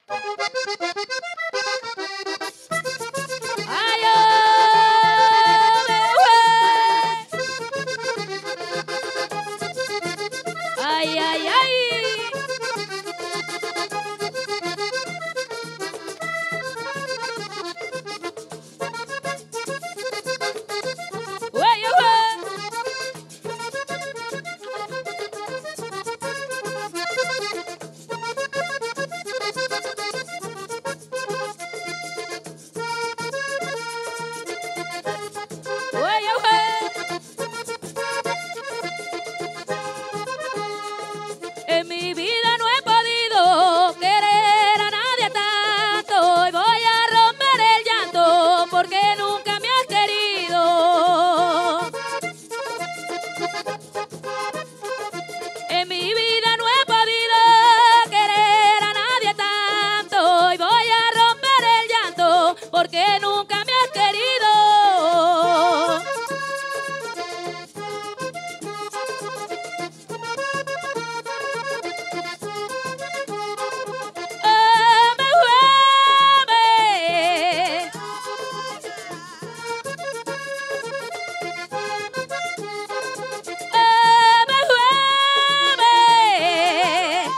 Ay, oh, ay, ay, ay. Ué, ué. Ué, ué. En mi vida no he podido querer a nadie tanto y voy a romper el llanto porque nunca me has querido. En mi vida no he podido querer a nadie tanto y voy a romper el llanto porque nunca me has querido. Ame, ame. Ame, ame.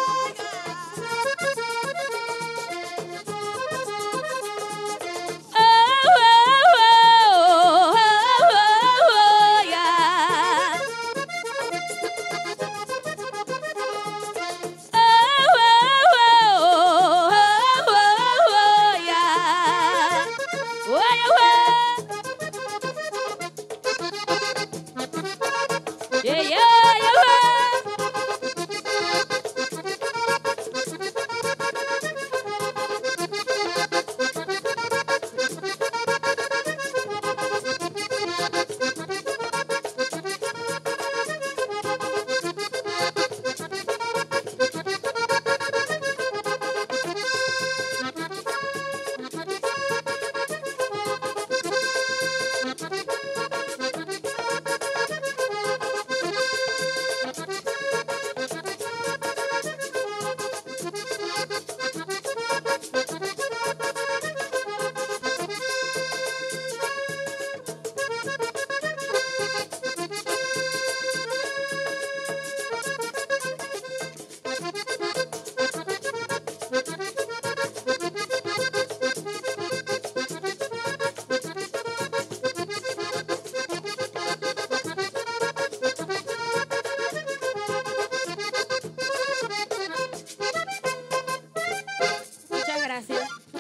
Yeah, yeah, yeah. Muchas gracias.